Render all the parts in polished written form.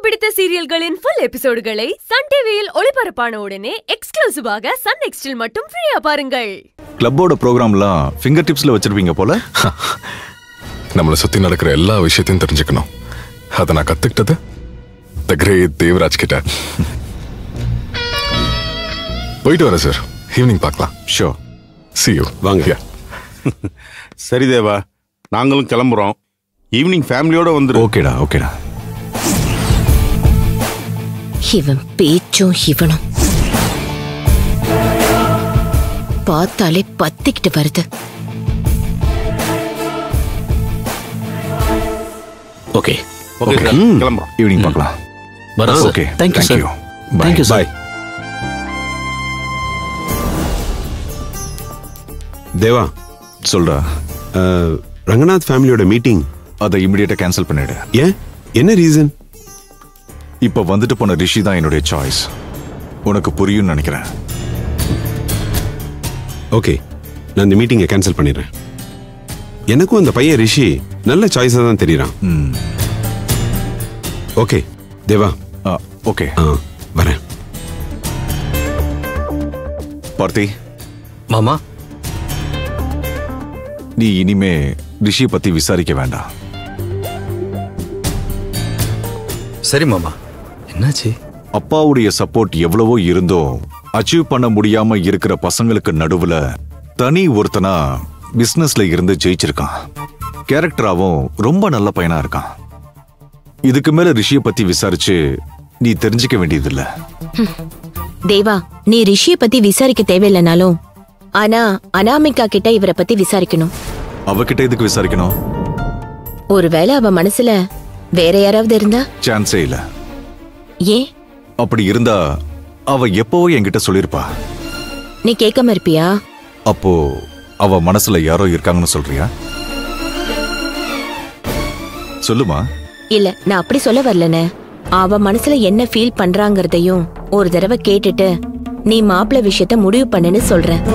பிடித்த சீரியல்களின் full எபிசோடுகளை SunTVயில் ஒளிபரப்பான உடனே எக்ஸ்க்ளூசிவாக Sun NXTல் மட்டும் ஃப்ரீயா பாருங்கள். கிளப்போட ப்ரோகிராம்லாம் ஃபிங்கர் டிப்ஸ்ல வச்சிருப்பீங்க போல. நம்மள சுத்தி நடக்கிற எல்லா விஷயத்தையும் தெரிஞ்சுக்கணும். அத நான் கத்துக்கிட்டது தி கிரேட் தேவராஜ் கிட்ட. போயிட்டு வரேன் சார். ஈவினிங் பார்க்கலாம். ஷோர். See you. வாங்க. சரி தேவா, நாங்களும் கிளம்புறோம். ஈவினிங் ஃபேமிலியோட வந்துரு. ஓகேடா. இவன் பேச்சும் இவனும் பார்த்தாலே பத்திக்கிட்டு வருது. ஓகே கிளம்புறோம். ஈவினிங் பார்க்கலாம். Okay, thank you sir. Thank you. Bye. Deva சொல்றா. ரங்கநாத் ஃபேமிலியோட மீட்டிங் அதை இமிடியேட்டா கேன்சல் பண்ணிடு. ஏன், என்ன ரீசன்? இப்ப வந்துட்டு போன ரிஷி தான் என்னுடைய சாய்ஸ். உனக்கு புரியும்னு நினைக்கிறேன். ஓகே, நான் இந்த மீட்டிங்கை கேன்சல் பண்ணிடுறேன். எனக்கும் அந்த பையன் ரிஷி நல்ல சாய்ஸா தான் தெரியறான். ஓகே தேவா. ஓகே, வரேன். பார்த்தி மாமா, நீ இனிமே ரிஷியை பத்தி விசாரிக்க வேண்டாம். சரி மாமா. என்னாச்சு? அப்பாவுடைய சப்போர்ட் எவ்வளவோ இருந்தோம் அச்சீவ் பண்ண முடியாம இருக்கிற பசங்களுக்கு நடுவுல தனி ஒருத்தனா பிசினஸ்ல இருந்து ஜெயிச்சிருக்கான். கேரக்டராவும் ரொம்ப நல்ல பையனா இருக்கான். இதுக்கு மேல ரிஷியை பத்தி விசாரிச்சு நீ தெரிஞ்சுக்க வேண்டியதில்ல. தேவா, நீ ரிஷியை பத்தி விசாரிக்க தேவையில்லைனாலும் ஆனா அனாமிகா கிட்ட இவரை பத்தி விசாரிக்கணும். அவகிட்ட எதுக்கு விசாரிக்கணும்? ஒருவேளை அவ மனசுல வேற யாராவது இருந்தா? சான்ஸே இல்ல. ஏன்? அப்படி இருந்தா அவ எப்பவோ என்கிட்ட சொல்லிருப்பா. நீ கேட்காம இருப்பியா? அப்போ அவ மனசுல யாரோ இருக்காங்கன்னு சொல்றியா? சொல்லுமா. இல்ல, நான் அப்படி சொல்ல வரலனே. அவ மனசுல என்ன ஃபீல் பண்றாங்கறதையும் ஒரு தடவை கேட்டுட்டு நீ மாப்பிள்ளை விஷயத்த முடிவு பண்ணுன்னு சொல்றேன்.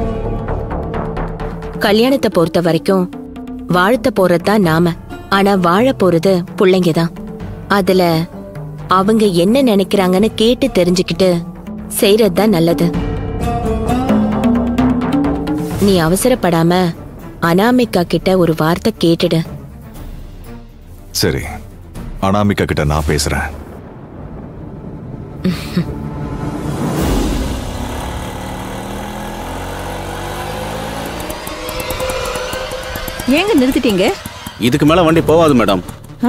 கல்யாணத்தை பொறுத்த வரைக்கும் வாழ்த்த போறதுதான் நாம, ஆனா வாழ போறது பிள்ளைங்கதான். அதுல அவங்க என்ன நினைக்கிறாங்கன்னு கேட்டு தெரிஞ்சுக்கிட்டு செய்யறதுதான் நல்லது. நீ அவசரப்படாம அனாமிகா கிட்ட ஒரு வார்த்தை கேட்டுடு. சரி, அனாமிகா கிட்ட நான் பேசுறேன். ஏங்க நிறுத்திட்டீங்க? இதுக்கு மேல வண்டி போகாது மேடம்.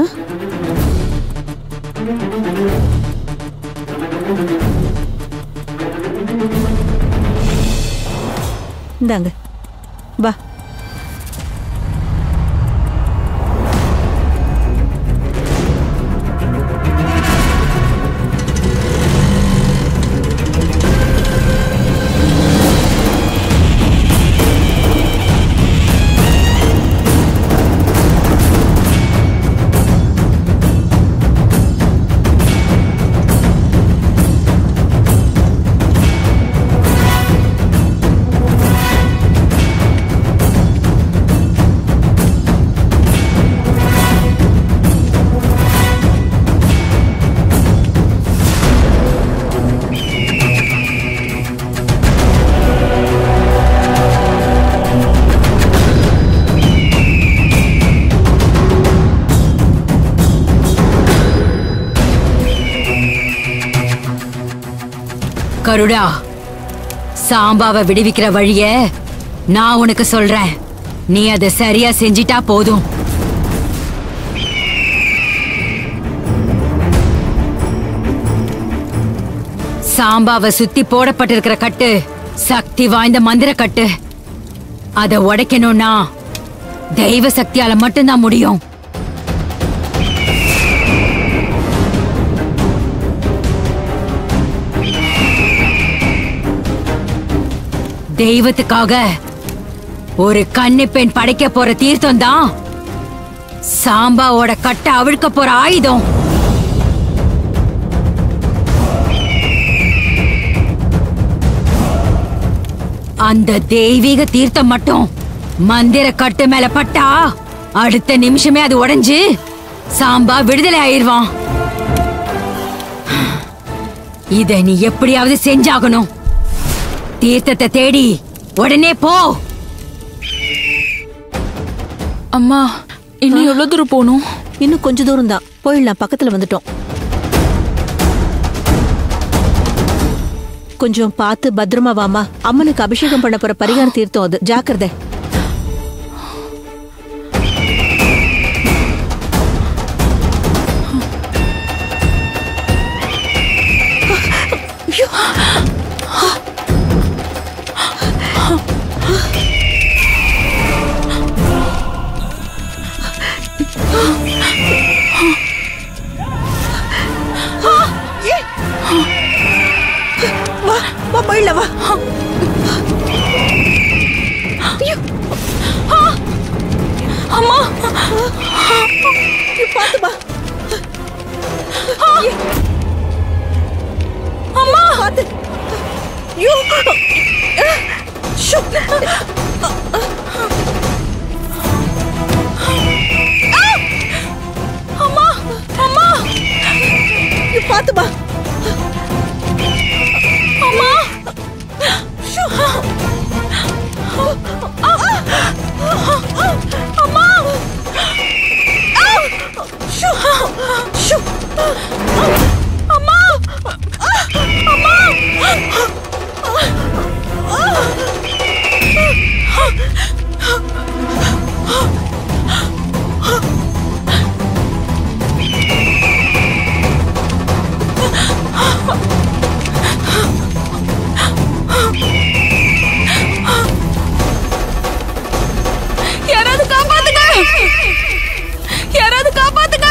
இந்தாங்க, வா. கருடா, சாம்பாவை விடுவிக்கிற வழிய நான் உனக்கு சொல்றேன். நீ அதை சரியா செஞ்சிட்டா போதும். சாம்பாவை சுத்தி போடப்பட்டிருக்கிற கட்டு சக்தி வாய்ந்த மந்திர கட்டு. அதை உடைக்கணும்னா தெய்வ சக்தியால மட்டும்தான் முடியும். தெய்வத்துக்காக ஒரு கன்னி பெண் படைக்க போற தீர்த்தம் தான் சாம்பாவோட கட்ட அவிழ்க்க போற ஆயுதம். அந்த தெய்வீக தீர்த்தம் மட்டும் மந்திர கட்டு மேல பட்டா அடுத்த நிமிஷமே அது உடைஞ்சு சாம்பா விடுதலை ஆயிருவான். இத நீ எப்படியாவது செஞ்சாகணும். தீர்த்தத்தை தேடி உடனே போ. அம்மா, இன்னும் எவ்வளவு தூரம் போகணும்? இன்னும் கொஞ்ச தூரம் தான், போயிடலாம். பக்கத்துல வந்துட்டோம். கொஞ்சம் பார்த்து பத்திரமா வாமா. அம்மனுக்கு அபிஷேகம் பண்ண போற பரிகார தீர்த்தம் அது, ஜாக்கிரதை. வா வா, போயிடலாம் வா. அம்மா, பார்த்து வா. அம்மா, பார்த்து. அம்மா, அம்மா, பார்த்து வா. அம்மா, அம்மா, அம்மா, அம்மா. யாராவது காப்பாத்துங்க, யாராவது காப்பாத்துங்க.